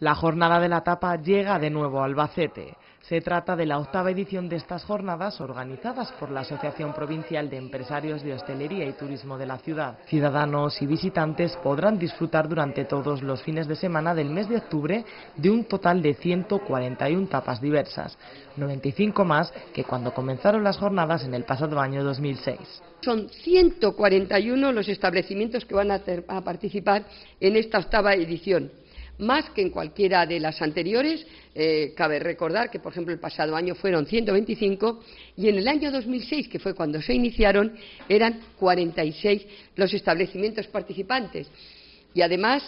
La jornada de la tapa llega de nuevo a Albacete. Se trata de la 8ª edición de estas jornadas organizadas por la Asociación Provincial de Empresarios de Hostelería y Turismo de la ciudad. Ciudadanos y visitantes podrán disfrutar durante todos los fines de semana del mes de octubre de un total de 141 tapas diversas, 95 más que cuando comenzaron las jornadas en el pasado año 2006. Son 141 los establecimientos que van a participar en esta 8ª edición. Más que en cualquiera de las anteriores. Cabe recordar que, por ejemplo, el pasado año fueron 125 y en el año 2006, que fue cuando se iniciaron, eran 46 los establecimientos participantes. Y además,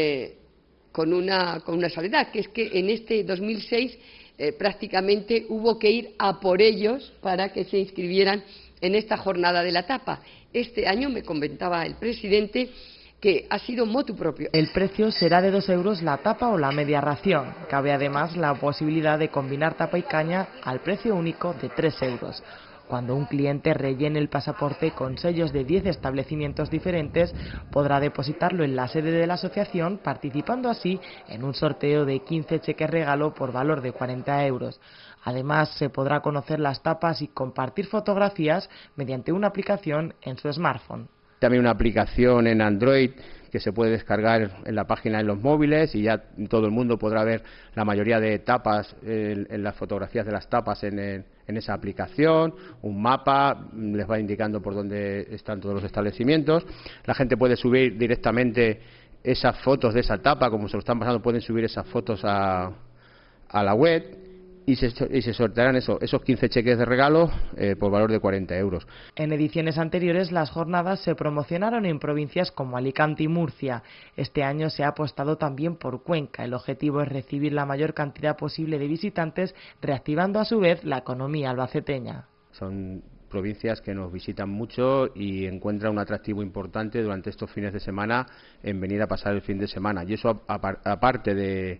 con una salvedad, que es que en este 2006 prácticamente hubo que ir a por ellos para que se inscribieran en esta jornada de la tapa. Este año, me comentaba el presidente, que ha sido motu propio. El precio será de 2 euros la tapa o la media ración. Cabe además la posibilidad de combinar tapa y caña al precio único de 3 euros. Cuando un cliente rellene el pasaporte con sellos de 10 establecimientos diferentes, podrá depositarlo en la sede de la asociación, participando así en un sorteo de 15 cheques regalo por valor de 40 euros. Además, se podrá conocer las tapas y compartir fotografías mediante una aplicación en su smartphone. También una aplicación en Android que se puede descargar en la página de los móviles y ya todo el mundo podrá ver la mayoría de tapas, en las fotografías de las tapas en esa aplicación. Un mapa les va indicando por dónde están todos los establecimientos. La gente puede subir directamente esas fotos de esa tapa, como se lo están pasando, pueden subir esas fotos a la web. Y se sortearán esos 15 cheques de regalo por valor de 40 euros. En ediciones anteriores las jornadas se promocionaron en provincias como Alicante y Murcia. Este año se ha apostado también por Cuenca. El objetivo es recibir la mayor cantidad posible de visitantes, reactivando a su vez la economía albaceteña. Son provincias que nos visitan mucho y encuentran un atractivo importante durante estos fines de semana en venir a pasar el fin de semana. Y eso, aparte de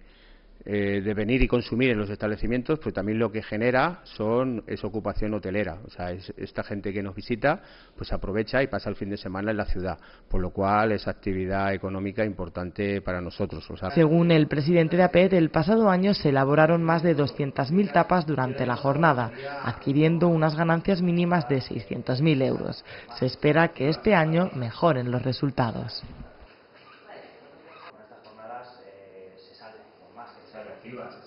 venir y consumir en los establecimientos, pues también lo que genera es ocupación hotelera. O sea, esta gente que nos visita pues aprovecha y pasa el fin de semana en la ciudad, por lo cual es actividad económica importante para nosotros. O sea, según el presidente de APET, el pasado año se elaboraron más de 200.000 tapas durante la jornada, adquiriendo unas ganancias mínimas de 600.000 euros. Se espera que este año mejoren los resultados. Se sale con más que ser activas.